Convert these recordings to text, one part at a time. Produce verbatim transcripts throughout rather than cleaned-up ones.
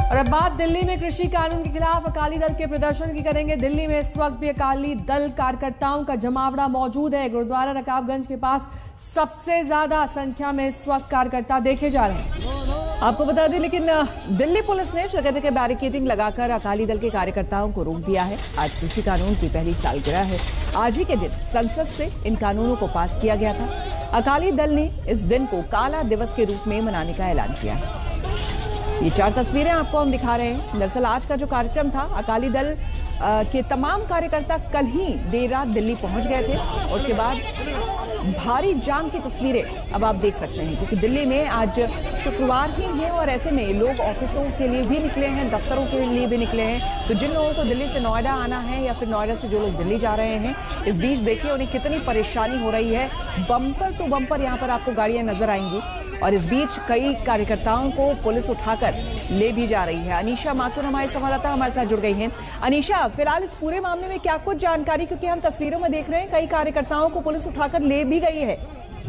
और अब बात दिल्ली में कृषि कानून के खिलाफ अकाली दल के प्रदर्शन की करेंगे। दिल्ली में इस वक्त भी अकाली दल कार्यकर्ताओं का जमावड़ा मौजूद है। गुरुद्वारा रकाबगंज के पास सबसे ज्यादा संख्या में इस वक्त कार्यकर्ता देखे जा रहे हैं। आपको बता दें, लेकिन दिल्ली पुलिस ने जगह जगह बैरिकेडिंग लगाकर अकाली दल के कार्यकर्ताओं को रोक दिया है। आज कृषि कानून की पहली सालगिरह है। आज ही के दिन संसद से इन कानूनों को पास किया गया था। अकाली दल ने इस दिन को काला दिवस के रूप में मनाने का ऐलान किया है। ये चार तस्वीरें आपको हम दिखा रहे हैं। दरअसल आज का जो कार्यक्रम था, अकाली दल के तमाम कार्यकर्ता कल ही देर रात दिल्ली पहुंच गए थे। उसके बाद भारी जाम की तस्वीरें अब आप देख सकते हैं, क्योंकि दिल्ली में आज शुक्रवार ही है और ऐसे में लोग ऑफिसों के लिए भी निकले हैं, दफ्तरों के लिए भी निकले हैं। तो जिन लोगों को दिल्ली से नोएडा आना है या फिर नोएडा से जो लोग दिल्ली जा रहे हैं, इस बीच देखिए उन्हें कितनी परेशानी हो रही है। बम्पर टू बम्पर यहाँ पर आपको गाड़ियां नजर आएंगी और इस बीच कई कार्यकर्ताओं को पुलिस उठाकर ले भी जा रही है। अनीशा माथुर हमारे संवाददाता हमारे साथ जुड़ गई हैं। अनीशा, फिलहाल इस पूरे मामले में क्या कुछ जानकारी, क्योंकि हम तस्वीरों में देख रहे हैं कई कार्यकर्ताओं को पुलिस उठाकर ले भी गई है।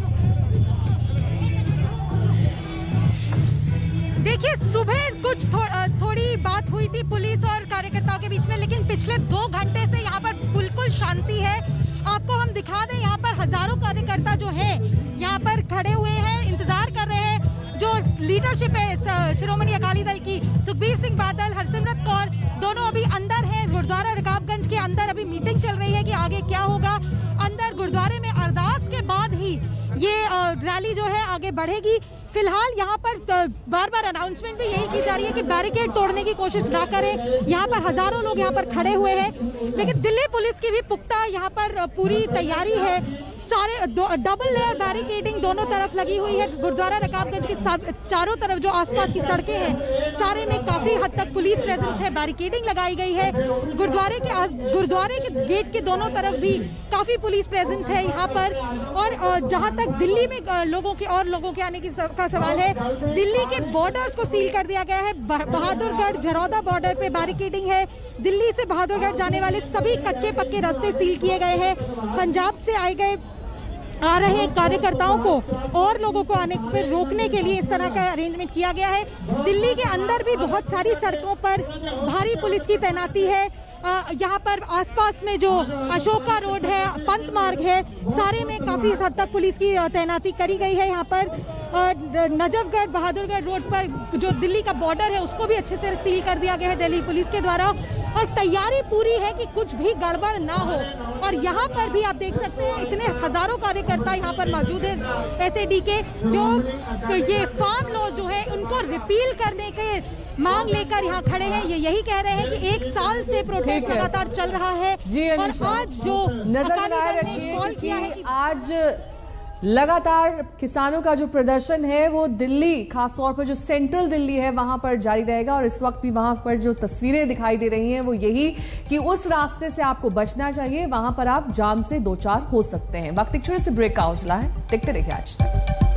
देखिए, सुबह कुछ थो, थोड़ी बात हुई थी पुलिस और कार्यकर्ताओं के बीच में, लेकिन पिछले दो घंटे से यहाँ पर बिल्कुल शांति है। आपको हम दिखा दें, यहाँ पर हजारों कार्यकर्ता जो है यहाँ पर खड़े हुए हैं, इंतजार कर रहे हैं। जो लीडरशिप है श्रोमणी अकाली दल की, सुखबीर सिंह बादल, हरसिमरत कौर, दोनों अभी अंदर हैं। गुरुद्वारा रकाबगंज के अंदर अभी मीटिंग चल रही है कि आगे क्या होगा। अंदर गुरुद्वारे में अरदास के बाद ही ये रैली जो है आगे बढ़ेगी। फिलहाल यहाँ पर बार बार अनाउंसमेंट भी यही की जा रही है कि बैरिकेड तोड़ने की कोशिश ना करें। यहाँ पर हजारों लोग यहाँ पर खड़े हुए हैं, लेकिन दिल्ली पुलिस की भी पुख्ता यहाँ पर पूरी तैयारी है। सारे डबल लेयर बैरिकेडिंग दोनों तरफ लगी हुई है। गुरुद्वारा रकाबगंज की चारों तरफ जो आसपास की सड़कें हैं, सारे में काफी हद तक पुलिस प्रेजेंस है, बैरिकेडिंग लगाई गई है। गुरुद्वारे के गुरुद्वारे के गेट के दोनों तरफ भी काफी पुलिस प्रेजेंस है यहाँ पर। और जहाँ तक दिल्ली में लोगों के और लोगों के आने की का सवाल है, दिल्ली के बॉर्डर्स को सील कर दिया गया है। बहादुरगढ़ झरौदा बॉर्डर पे बैरिकेडिंग है। दिल्ली से बहादुरगढ़ जाने वाले सभी कच्चे पक्के रास्ते सील किए गए हैं। पंजाब से आए गए आ रहे कार्यकर्ताओं को और लोगों को आने पर रोकने के लिए इस तरह का अरेंजमेंट किया गया है। दिल्ली के अंदर भी बहुत सारी सड़कों पर भारी पुलिस की तैनाती है। यहाँ पर आसपास में जो अशोका रोड है, पंत मार्ग है, सारे में काफी हद तक पुलिस की तैनाती करी गई है। यहाँ पर नजफगढ़ बहादुरगढ़ रोड पर जो दिल्ली का बॉर्डर है, उसको भी अच्छे से सील कर दिया गया है दिल्ली पुलिस के द्वारा। और तैयारी पूरी है कि कुछ भी गड़बड़ ना हो। और यहाँ पर भी आप देख सकते हैं इतने हजारों कार्यकर्ता यहाँ पर मौजूद है एसएडी के, जो ये फार्म लॉ जो है उनको रिपील करने के मांग लेकर यहाँ खड़े हैं। ये यही कह रहे हैं कि एक साल से प्रोटेस्ट लगातार चल रहा है। और आज जो नजर रखिए कॉल किया है कि आज लगातार किसानों का जो प्रदर्शन है वो दिल्ली, खासतौर पर जो सेंट्रल दिल्ली है, वहां पर जारी रहेगा। और इस वक्त भी वहां पर जो तस्वीरें दिखाई दे रही हैं वो यही कि उस रास्ते से आपको बचना चाहिए, वहां पर आप जाम से दो चार हो सकते हैं। वक्त एक छोटे से ब्रेक का हौसला है, देखते रहिए आज तक।